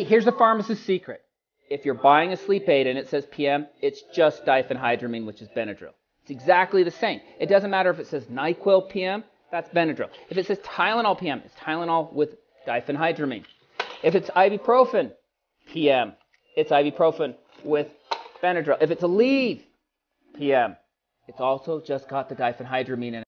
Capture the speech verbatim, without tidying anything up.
Here's the pharmacist's secret. If you're buying a sleep aid and it says P M, it's just diphenhydramine, which is Benadryl. It's exactly the same. It doesn't matter if it says NyQuil P M, that's Benadryl. If it says Tylenol P M, it's Tylenol with diphenhydramine. If it's ibuprofen P M, it's ibuprofen with Benadryl. If it's Aleve P M, it's also just got the diphenhydramine in it.